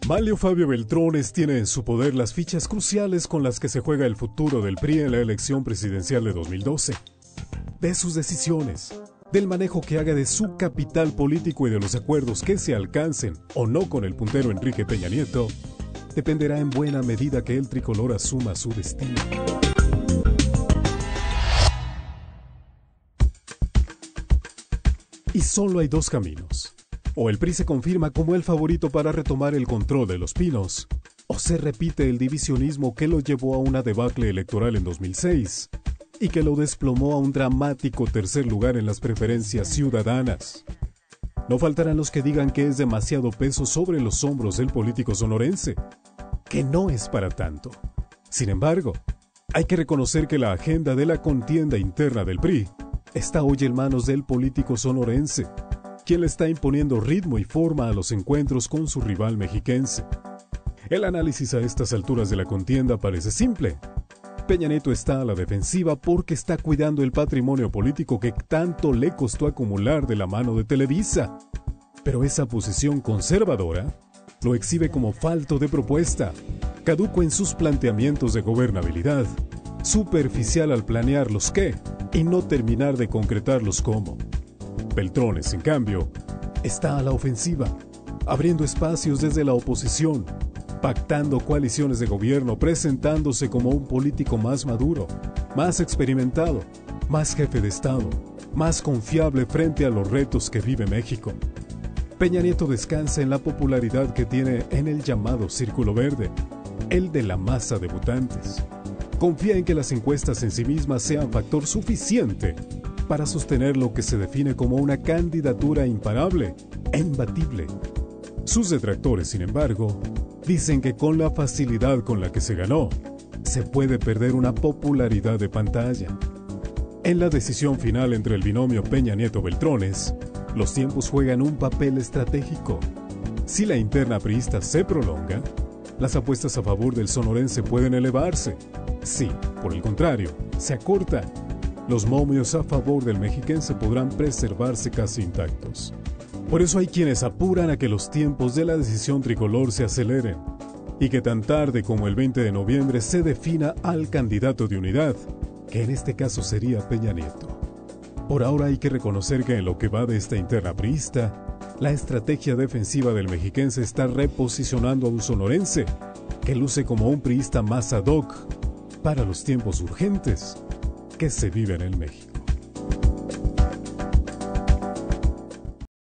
Manlio Fabio Beltrones tiene en su poder las fichas cruciales con las que se juega el futuro del PRI en la elección presidencial de 2012. De sus decisiones, del manejo que haga de su capital político y de los acuerdos que se alcancen o no con el puntero Enrique Peña Nieto, dependerá en buena medida que el tricolor asuma su destino. Y solo hay dos caminos. O el PRI se confirma como el favorito para retomar el control de Los Pinos, o se repite el divisionismo que lo llevó a una debacle electoral en 2006 y que lo desplomó a un dramático tercer lugar en las preferencias ciudadanas. No faltarán los que digan que es demasiado peso sobre los hombros del político sonorense, que no es para tanto. Sin embargo, hay que reconocer que la agenda de la contienda interna del PRI está hoy en manos del político sonorense, quien le está imponiendo ritmo y forma a los encuentros con su rival mexiquense. El análisis a estas alturas de la contienda parece simple. Peña Nieto está a la defensiva porque está cuidando el patrimonio político que tanto le costó acumular de la mano de Televisa. Pero esa posición conservadora lo exhibe como falto de propuesta, caduco en sus planteamientos de gobernabilidad, superficial al planear los qué y no terminar de concretar los cómo. Beltrones, en cambio, está a la ofensiva, abriendo espacios desde la oposición, pactando coaliciones de gobierno, presentándose como un político más maduro, más experimentado, más jefe de Estado, más confiable frente a los retos que vive México. Peña Nieto descansa en la popularidad que tiene en el llamado Círculo Verde, el de la masa de votantes. Confía en que las encuestas en sí mismas sean factor suficiente para sostener lo que se define como una candidatura imparable e imbatible. Sus detractores, sin embargo, dicen que con la facilidad con la que se ganó, se puede perder una popularidad de pantalla. En la decisión final entre el binomio Peña Nieto-Beltrones, los tiempos juegan un papel estratégico. Si la interna priista se prolonga, las apuestas a favor del sonorense pueden elevarse. Si, por el contrario, se acorta, los momios a favor del mexiquense podrán preservarse casi intactos. Por eso hay quienes apuran a que los tiempos de la decisión tricolor se aceleren y que tan tarde como el 20 de noviembre se defina al candidato de unidad, que en este caso sería Peña Nieto. Por ahora hay que reconocer que en lo que va de esta interna priista, la estrategia defensiva del mexiquense está reposicionando a un sonorense que luce como un priista más ad hoc para los tiempos urgentes que se viven en México.